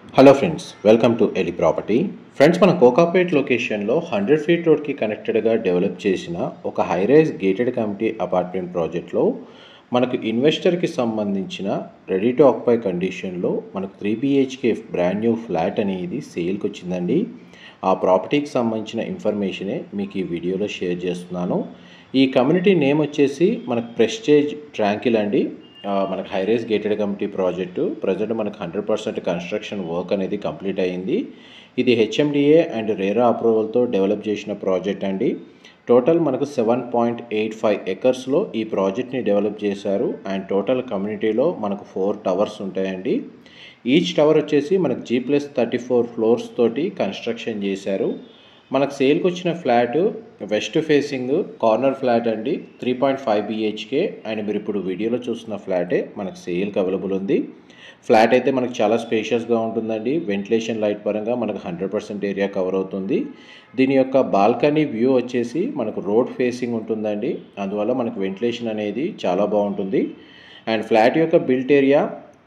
Hello friends, welcome to Eli property. Friends, మన కోకాపేట్ లొకేషన్లో 100 feet రోడ్కి కనెక్టెడ్గా డెవలప్ చేసిన ఒక హైరైజ్ గేటెడ్ కమ్యూనిటీ అపార్ట్మెంట్ ప్రాజెక్ట్లో మనకు ఇన్వెస్టర్కి సంబంధించిన రెడీ టు ఆక్యుపై కండిషన్లో మనకు 3 BHK బ్రాండ్ న్యూ ఫ్లాట్ అనేది సేల్కి వచ్చిందండి. ఆ ప్రాపర్టీకి సంబంధించిన ఇన్ఫర్మేషనే మీకు ఈ వీడియోలో షేర్ చేస్తున్నాను. ఈ కమ్యూనిటీ నేమ్ వచ్చేసి మనకు ప్రెస్టేజ్ ట్రాంకిల్ అండి. మనకు high rise gated community project present మనకు 100% కన్స్ట్రక్షన్ వర్క్ అనేది కంప్లీట్ అయ్యింది. ఇది HMDA అండ్ రేరా అప్రూవల్తో డెవలప్ చేసిన ప్రాజెక్ట్ అండి. టోటల్ మనకు 7.85 ఎకర్స్లో ఈ ప్రాజెక్ట్ని డెవలప్ చేశారు. అండ్ టోటల్ కమ్యూనిటీలో మనకు 4 టవర్స్ ఉంటాయండి. ఈచ్ టవర్ వచ్చేసి మనకు G+34 ఫ్లోర్స్ తోటి కన్స్ట్రక్షన్ చేశారు. మనకు సేల్కి వచ్చిన flat west facing corner flat అండి. 3.5 BHK అండ్ మీరు ఇప్పుడు వీడియోలో చూస్తున్న ఫ్లాటే మనకు సేల్కి అవైలబుల్ ఉంది. ఫ్లాట్ అయితే మనకు చాలా స్పేషియస్గా ఉంటుందండి. వెంటిలేషన్ లైట్ పరంగా మనకు 100% ఏరియా కవర్ అవుతుంది. దీని యొక్క బాల్కనీ వ్యూ వచ్చేసి మనకు రోడ్ ఫేసింగ్ ఉంటుందండి. అందువల్ల మనకు వెంటిలేషన్ అనేది చాలా బాగుంటుంది. అండ్ ఫ్లాట్ యొక్క బిల్ట్ ఏరియా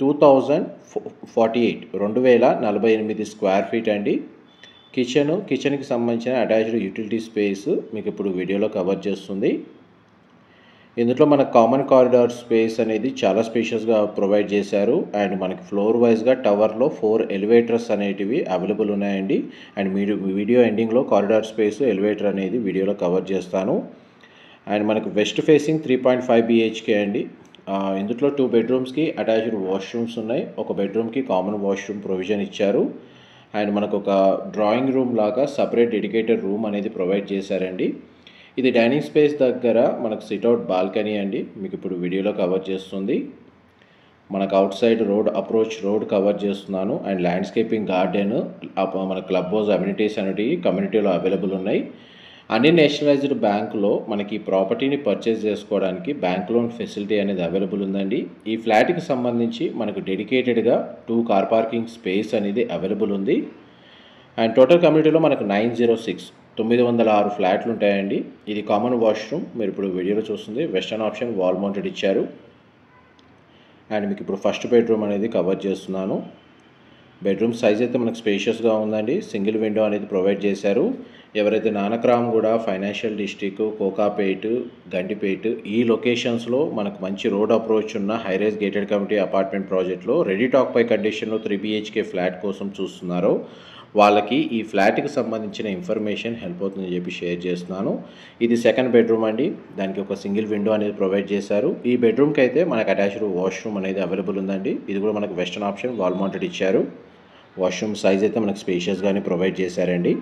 2048 స్క్వేర్ ఫీట్ అండి. కిచెన్కి సంబంధించిన అటాచ్డ్ యూటిలిటీ స్పేస్ మీకు ఇప్పుడు వీడియోలో కవర్ చేస్తుంది. ఇందులో మనకు కామన్ కారిడార్ స్పేస్ అనేది చాలా స్పేషియస్గా ప్రొవైడ్ చేశారు. అండ్ మనకి ఫ్లోర్ వైజ్గా టవర్లో 4 ఎలివేటర్స్ అనేటివి అవైలబుల్ ఉన్నాయండి. అండ్ మీరు వీడియో ఎండింగ్లో కారిడార్ స్పేస్ ఎలివేటర్ అనేది వీడియోలో కవర్ చేస్తాను. అండ్ మనకు వెస్ట్ ఫేసింగ్ 3.5 BHK అండి. ఇందులో 2 బెడ్రూమ్స్కి అటాచ్డ్ వాష్రూమ్స్ ఉన్నాయి. ఒక బెడ్రూమ్కి కామన్ వాష్రూమ్ ప్రొవిజన్ ఇచ్చారు. అండ్ మనకు ఒక డ్రాయింగ్ రూమ్ లాగా సపరేట్ డెడికేటెడ్ రూమ్ అనేది ప్రొవైడ్ చేశారండి. ఇది డైనింగ్ స్పేస్ దగ్గర మనకు సిట్అవుట్ బాల్కనీ అండి. మీకు ఇప్పుడు వీడియోలో కవర్ చేస్తుంది. మనకు outside approach road cover చేస్తున్నాను. అండ్ ల్యాండ్స్కేపింగ్ గార్డెన్, మన క్లబ్ హౌస్ అమ్యూనిటీస్ అనేవి కమ్యూనిటీలో అవైలబుల్ ఉన్నాయి. అన్ని నేషనలైజ్డ్ బ్యాంకులో మనకి ఈ ప్రాపర్టీని పర్చేస్ చేసుకోవడానికి బ్యాంక్ లోన్ ఫెసిలిటీ అనేది అవైలబుల్ ఉందండి. ఈ ఫ్లాట్కి సంబంధించి మనకు డెడికేటెడ్గా 2 కార్ పార్కింగ్ స్పేస్ అనేది అవైలబుల్ ఉంది. అండ్ టోటల్ కమ్యూనిటీలో మనకు 906 ఫ్లాట్లు ఉంటాయండి. ఇది కామన్ వాష్రూమ్ మీరు ఇప్పుడు వీడియోలో చూస్తుంది. వెస్టర్న్ ఆప్షన్ వాల్ మౌంటెడ్ ఇచ్చారు. అండ్ మీకు ఇప్పుడు ఫస్ట్ బెడ్రూమ్ అనేది కవర్ చేస్తున్నాను. బెడ్రూమ్ సైజ్ అయితే మనకు స్పేషియస్గా ఉందండి. సింగిల్ విండో అనేది ప్రొవైడ్ చేశారు. ఎవరైతే నానక్రామ్గూడ, ఫైనాన్షియల్ డిస్ట్రిక్ట్, కోకాపేట్, గండిపేట్ ఈ లొకేషన్స్లో మనకు మంచి రోడ్ అప్రోచ్ ఉన్న హైరైజ్ గేటెడ్ కమ్యూనిటీ అపార్ట్మెంట్ ప్రాజెక్ట్లో రెడీ టు ఆక్యుపై కండిషన్లో 3 BHK ఫ్లాట్ కోసం చూస్తున్నారో వాళ్ళకి ఈ ఫ్లాట్కి సంబంధించిన ఇన్ఫర్మేషన్ హెల్ప్ అవుతుందని చెప్పి షేర్ చేస్తున్నాను. ఇది సెకండ్ బెడ్రూమ్ అండి. దానికి ఒక సింగిల్ విండో అనేది ప్రొవైడ్ చేశారు. ఈ బెడ్రూమ్కి అయితే మనకు అటాచ్డ్ వాష్రూమ్ అనేది అవైలబుల్ ఉందండి. ఇది కూడా మనకు వెస్టర్న్ ఆప్షన్ వాల్ మౌంటెడ్ ఇచ్చారు. వాష్రూమ్ సైజ్ అయితే మనకు స్పేషియస్గానే ప్రొవైడ్ చేశారండి.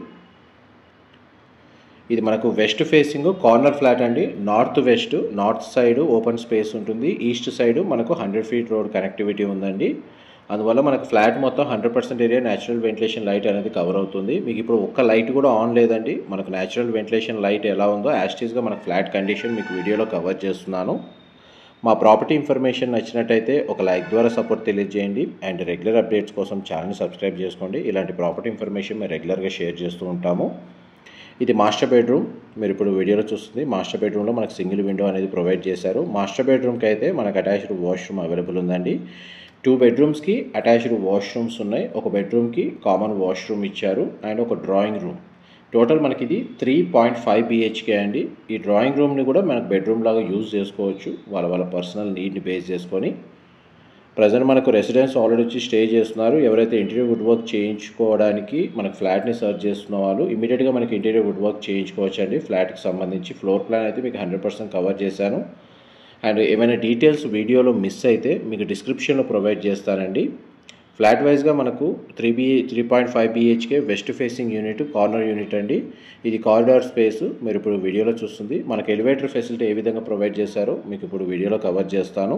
ఇది మనకు వెస్ట్ ఫేసింగ్ కార్నర్ ఫ్లాట్ అండి. నార్త్ సైడ్ ఓపెన్ స్పేస్ ఉంటుంది. ఈస్ట్ సైడ్ మనకు 100 ఫీట్ రోడ్ కనెక్టివిటీ ఉందండి. అందువల్ల మనకు ఫ్లాట్ మొత్తం 100% ఏరియా న్యాచురల్ వెంటిలేషన్ లైట్ అనేది కవర్ అవుతుంది. మీకు ఇప్పుడు ఒక్క లైట్ కూడా ఆన్ లేదండి. మనకు న్యాచురల్ వెంటిలేషన్ లైట్ ఎలా ఉందో యాస్టీస్గా మనకు ఫ్లాట్ కండిషన్ మీకు వీడియోలో కవర్ చేస్తున్నాను. మా ప్రాపర్టీ ఇన్ఫర్మేషన్ నచ్చినట్టయితే ఒక లైక్ ద్వారా సపోర్ట్ తెలియజేయండి. అండ్ రెగ్యులర్ అప్డేట్స్ కోసం ఛానల్ని సబ్స్క్రైబ్ చేసుకోండి. ఇలాంటి ప్రాపర్టీ ఇన్ఫర్మేషన్ మేము రెగ్యులర్గా షేర్ చేస్తూ ఉంటాము. ఇది మాస్టర్ బెడ్రూమ్ మీరు ఇప్పుడు వీడియోలో చూస్తుంది. మాస్టర్ బెడ్రూమ్లో మనకు సింగిల్ విండో అనేది ప్రొవైడ్ చేశారు. మాస్టర్ బెడ్రూమ్కి అయితే మనకు అటాచ్డ్ వాష్రూమ్ అవైలబుల్ ఉందండి. 2 బెడ్రూమ్స్కి అటాచ్డ్ వాష్రూమ్స్ ఉన్నాయి. ఒక బెడ్రూమ్కి కామన్ వాష్రూమ్ ఇచ్చారు. అండ్ ఒక డ్రాయింగ్ రూమ్. టోటల్ మనకి ఇది 3.5 BHK అండి. ఈ డ్రాయింగ్ రూమ్ని కూడా మనకు బెడ్రూమ్ లాగా యూజ్ చేసుకోవచ్చు వాళ్ళ పర్సనల్ నీడ్ని బేస్ చేసుకొని. ప్రజెంట్ మనకు రెసిడెన్స్ ఆల్రెడీ వచ్చి స్టే చేస్తున్నారు. ఎవరైతే ఇంటీరియర్ వుడ్ వర్క్ చేయించుకోవడానికి మనకు ఫ్లాట్ని సర్చ్ చేస్తున్న వాళ్ళు ఇమీడియట్గా మనకి ఇంటీరియర్ వుడ్ వర్క్ చేయించుకోవచ్చు అండి. ఫ్లాట్కి సంబంధించి ఫ్లోర్ ప్లాన్ అయితే మీకు 100% కవర్ చేశాను. అండ్ ఏమైనా డీటెయిల్స్ వీడియోలో మిస్ అయితే మీకు డిస్క్రిప్షన్లో ప్రొవైడ్ చేస్తానండి. ఫ్లాట్ వైజ్గా మనకు 3.5 BHK west facing unit, corner unit అండి. ఇది కారిడార్ స్పేస్ మీరు ఇప్పుడు వీడియోలో చూస్తుంది. మనకు ఎలివేటర్ ఫెసిలిటీ ఏ విధంగా ప్రొవైడ్ చేశారో మీకు ఇప్పుడు వీడియోలో కవర్ చేస్తాను.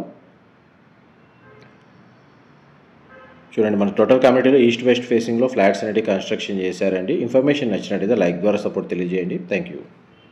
చూడండి, మన టోటల్ కమ్యూనిటీలో ఈస్ట్ వెస్ట్ ఫేసింగ్లో ఫ్లాట్స్ అనేవి కన్స్ట్రక్షన్ చేశారండి. ఇన్ఫర్మేషన్ నచ్చినట్టయితే లైక్ ద్వారా సపోర్ట్ తెలియజేయండి. Thank you.